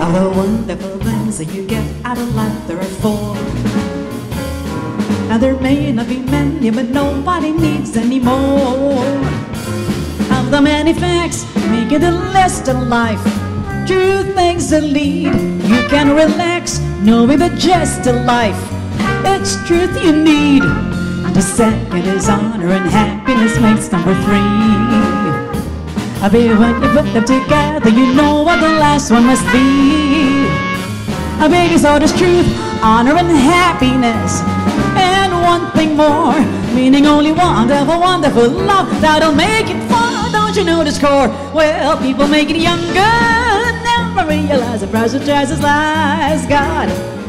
Of the wonderful things that you get out of life, there are four. Now there may not be many, but nobody needs any more. Of the many facts making the list of life, true things that lead, you can relax, knowing the gist of life. It's truth you need. The second is honor, and happiness makes number three. Baby, when you put them together, you know what the last one must be. Baby, so there's truth, honor, and happiness, and one thing more, meaning only wonderful, wonderful love that'll make it fun. Don't you know the score? Well, people make it younger, never realize the price of jazz is lies. God